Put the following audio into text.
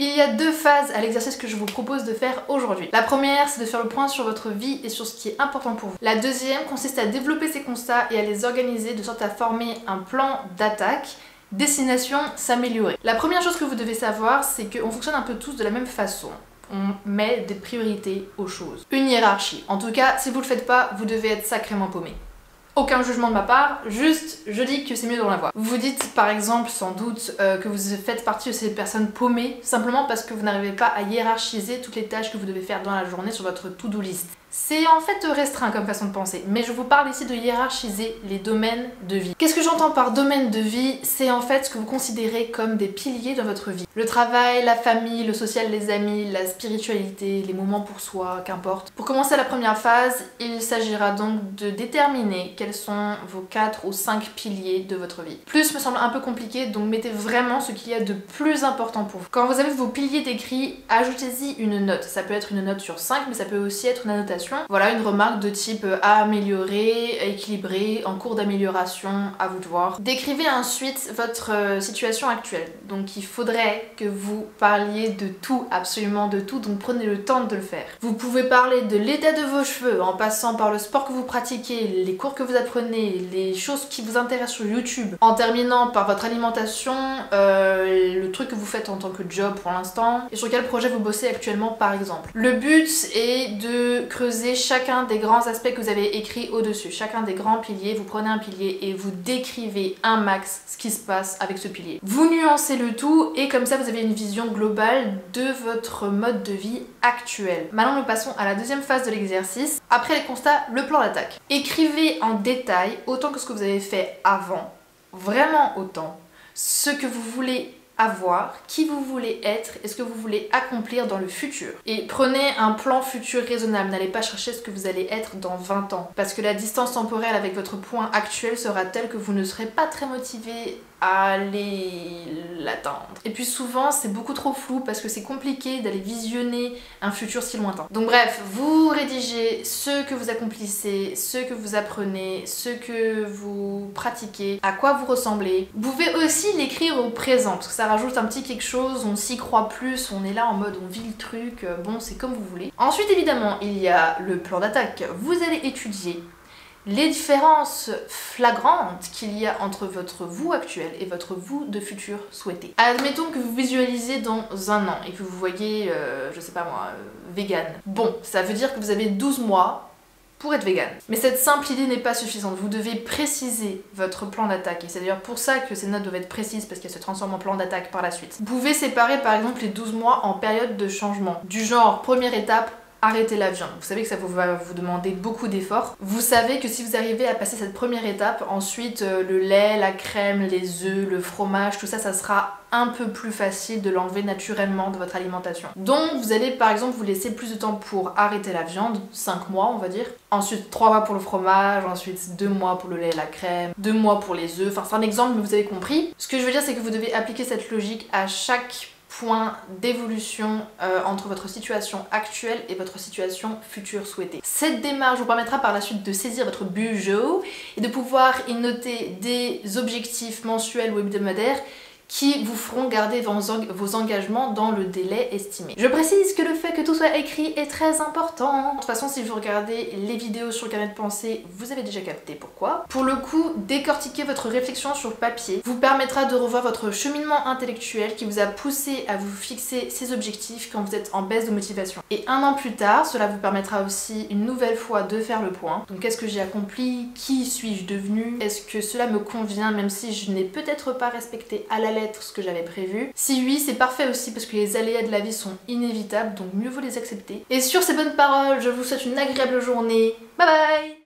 Il y a deux phases à l'exercice que je vous propose de faire aujourd'hui. La première, c'est de faire le point sur votre vie et sur ce qui est important pour vous. La deuxième consiste à développer ces constats et à les organiser de sorte à former un plan d'attaque. Destination, s'améliorer. La première chose que vous devez savoir, c'est qu'on fonctionne un peu tous de la même façon. On met des priorités aux choses. Une hiérarchie. En tout cas, si vous le faites pas, vous devez être sacrément paumé. Aucun jugement de ma part, juste je dis que c'est mieux d'en avoir. Vous vous dites par exemple sans doute que vous faites partie de ces personnes paumées simplement parce que vous n'arrivez pas à hiérarchiser toutes les tâches que vous devez faire dans la journée sur votre to-do list. C'est en fait restreint comme façon de penser, mais je vous parle ici de hiérarchiser les domaines de vie. Qu'est-ce que j'entends par domaine de vie? C'est en fait ce que vous considérez comme des piliers dans votre vie. Le travail, la famille, le social, les amis, la spiritualité, les moments pour soi, qu'importe. Pour commencer la première phase, il s'agira donc de déterminer quels sont vos 4 ou 5 piliers de votre vie. Plus me semble un peu compliqué, donc mettez vraiment ce qu'il y a de plus important pour vous. Quand vous avez vos piliers décrits, ajoutez-y une note. Ça peut être une note sur 5, mais ça peut aussi être une annotation. Voilà, une remarque de type à améliorer, à équilibrer, en cours d'amélioration, à vous de voir. Décrivez ensuite votre situation actuelle. Donc il faudrait que vous parliez de tout, absolument de tout, donc prenez le temps de le faire. Vous pouvez parler de l'état de vos cheveux en passant par le sport que vous pratiquez, les cours que vous apprenez, les choses qui vous intéressent sur YouTube, en terminant par votre alimentation, le truc que vous faites en tant que job pour l'instant, et sur quel projet vous bossez actuellement par exemple. Le but est de creuser chacun des grands aspects que vous avez écrits au-dessus, chacun des grands piliers, vous prenez un pilier et vous décrivez un max ce qui se passe avec ce pilier. Vous nuancez le tout et comme ça vous avez une vision globale de votre mode de vie actuel. Maintenant nous passons à la deuxième phase de l'exercice. Après les constats, le plan d'attaque. Écrivez en détail, autant que ce que vous avez fait avant, vraiment autant, ce que vous voulez avoir, qui vous voulez être et ce que vous voulez accomplir dans le futur. Et prenez un plan futur raisonnable, n'allez pas chercher ce que vous allez être dans 20 ans. Parce que la distance temporelle avec votre point actuel sera telle que vous ne serez pas très motivé à aller l'atteindre. Et puis souvent c'est beaucoup trop flou parce que c'est compliqué d'aller visionner un futur si lointain. Donc bref, vous rédigez ce que vous accomplissez, ce que vous apprenez, ce que vous pratiquez, à quoi vous ressemblez. Vous pouvez aussi l'écrire au présent parce que ça rajoute un petit quelque chose, on s'y croit plus, on est là en mode on vit le truc, bon c'est comme vous voulez. Ensuite évidemment il y a le plan d'attaque. Vous allez étudier les différences flagrantes qu'il y a entre votre vous actuel et votre vous de futur souhaité. Admettons que vous visualisez dans un an et que vous voyez, je sais pas moi, vegan. Bon, ça veut dire que vous avez 12 mois pour être vegan. Mais cette simple idée n'est pas suffisante, vous devez préciser votre plan d'attaque et c'est d'ailleurs pour ça que ces notes doivent être précises parce qu'elles se transforment en plan d'attaque par la suite. Vous pouvez séparer par exemple les 12 mois en période de changement. Du genre, première étape, arrêtez la viande. Vous savez que ça va vous demander beaucoup d'efforts. Vous savez que si vous arrivez à passer cette première étape, ensuite le lait, la crème, les œufs, le fromage, tout ça, ça sera un peu plus facile de l'enlever naturellement de votre alimentation. Donc vous allez par exemple vous laisser plus de temps pour arrêter la viande, 5 mois on va dire. Ensuite 3 mois pour le fromage, ensuite 2 mois pour le lait et la crème, 2 mois pour les œufs. Enfin c'est un exemple mais vous avez compris. Ce que je veux dire c'est que vous devez appliquer cette logique à chaque point d'évolution entre votre situation actuelle et votre situation future souhaitée. Cette démarche vous permettra par la suite de saisir votre budget et de pouvoir y noter des objectifs mensuels ou hebdomadaires qui vous feront garder vos engagements dans le délai estimé. Je précise que le fait que tout soit écrit est très important. De toute façon, si vous regardez les vidéos sur le carnet de pensée, vous avez déjà capté pourquoi. Pour le coup, décortiquer votre réflexion sur papier vous permettra de revoir votre cheminement intellectuel qui vous a poussé à vous fixer ces objectifs quand vous êtes en baisse de motivation. Et un an plus tard, cela vous permettra aussi une nouvelle fois de faire le point. Donc qu'est-ce que j'ai accompli? Qui suis-je devenue? Est-ce que cela me convient même si je n'ai peut-être pas respecté à la lettre ce que j'avais prévu? Si oui, c'est parfait aussi parce que les aléas de la vie sont inévitables, donc mieux vaut les accepter. Et sur ces bonnes paroles, je vous souhaite une agréable journée. Bye bye!